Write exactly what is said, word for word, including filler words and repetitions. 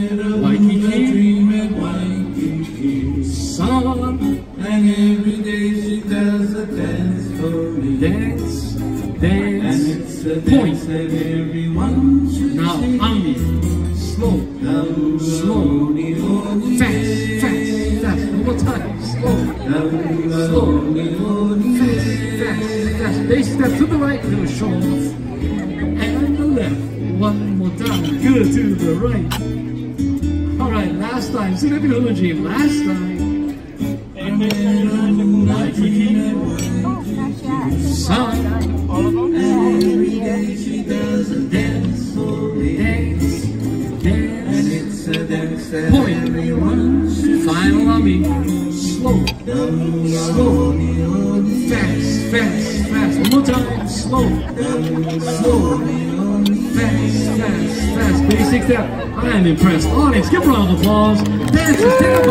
Waikiki, sun, and every day she does a dance for me. dance, And dance, it's a point. dance that everyone should Now, see. on me, slow, slow, fast, fast, fast, one more time, slow, slow, fast, fast, fast, bass step to the right, little show off, and the left, one more time, good to the right. All right, last time, see that little dream, last time. Waikiki, sun, Every day she does a dance for me. dance, dance, And it's a dance that point. everyone should Final on me, slow, slow, fast, fast, fast, one more time, slow, slow, fast, fast, fast, basic step. I am impressed. Audience, give a round of applause. Dancers, stand up.